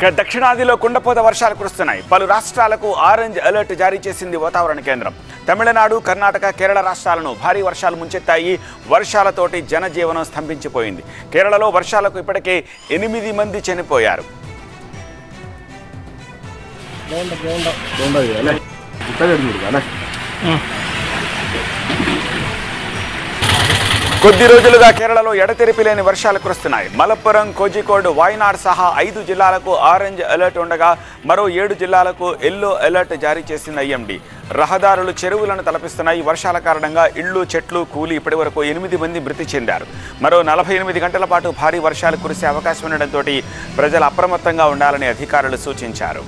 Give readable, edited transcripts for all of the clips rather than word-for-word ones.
దక్షిణాదిలో కుండపోత వర్షాలు కురుస్తున్నాయి. పలు రాష్ట్రాలకు ఆరెంజ్ అలర్ట్ జారీ చేసింది వాతావరణ కేంద్రం. తమిళనాడు, కర్ణాటక, కేరళ రాష్ట్రాలను భారీ వర్షాలు ముంచెత్తాయి. వర్షాలతోటి జనజీవనం స్తంభించిపోయింది. కేరళలో వర్షాలకు ఇప్పటికే 8 మంది చనిపోయారు. కొద్ది రోజులుగా కేరళలో ఎడతెరిపి లేని వర్షాలు కురుస్తున్నాయి. మలప్పురం, కోజికోడ్, వాయనాడ్ సహా 5 జిల్లాలకు ఆరెంజ్ అలర్ట్ ఉండగా మరో 7 జిల్లాలకు ఎల్లో అలర్ట్ జారీ చేసింది ఐఎండీ. రహదారులు, చెరువులను తలపిస్తున్నాయి. వర్షాల కారణంగా ఇళ్లు, చెట్లు కూలి ఇప్పటివరకు 8 మంది మృతి చెందారు. మరో 48 గంటల పాటు భారీ వర్షాలు కురిసే అవకాశం ఉండడంతో ప్రజలు అప్రమత్తంగా ఉండాలని అధికారులు సూచించారు.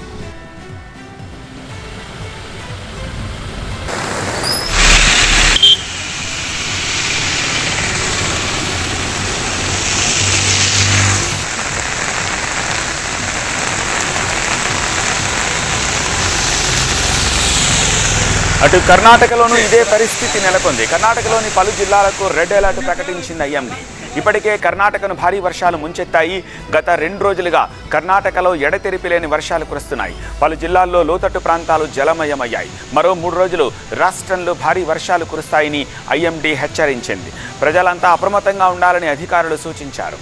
అటు కర్ణాటకలోనూ ఇదే పరిస్థితి నెలకొంది. కర్ణాటకలోని పలు జిల్లాలకు రెడ్ అలర్ట్ ప్రకటించింది ఐఎండీ. ఇప్పటికే కర్ణాటకను భారీ వర్షాలు ముంచెత్తాయి. గత 2 రోజులుగా కర్ణాటకలో ఎడతెరిపి లేని వర్షాలు కురుస్తున్నాయి. పలు జిల్లాల్లో లోతట్టు ప్రాంతాలు జలమయమయ్యాయి. మరో 3 రోజులు రాష్ట్రంలో భారీ వర్షాలు కురుస్తాయని ఐఎండీ హెచ్చరించింది. ప్రజలంతా అప్రమత్తంగా ఉండాలని అధికారులు సూచించారు.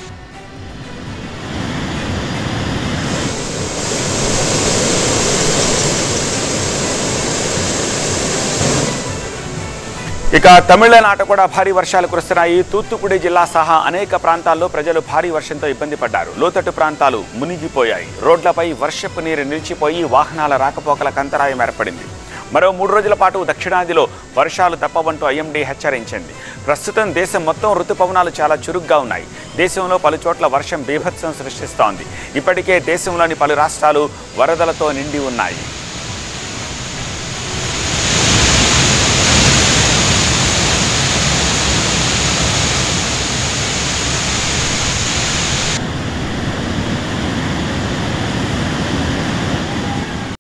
ఇక తమిళనాడు కూడా భారీ వర్షాలు కురుస్తున్నాయి. తూత్తుకుడి జిల్లా సహా అనేక ప్రాంతాల్లో ప్రజలు భారీ వర్షంతో ఇబ్బంది పడ్డారు. లోతట్టు ప్రాంతాలు మునిగిపోయాయి. రోడ్లపై వర్షపు నీరు నిలిచిపోయి వాహనాల రాకపోకలకు అంతరాయం ఏర్పడింది. మరో 3 రోజుల పాటు దక్షిణాదిలో వర్షాలు తప్పవంటూ ఐఎండీ హెచ్చరించింది. ప్రస్తుతం దేశం మొత్తం ఋతుపవనాలు చాలా చురుగ్గా ఉన్నాయి. దేశంలో పలు చోట్ల వర్షం బీభత్సం సృష్టిస్తోంది. ఇప్పటికే దేశంలోని పలు రాష్ట్రాలు వరదలతో నిండి ఉన్నాయి.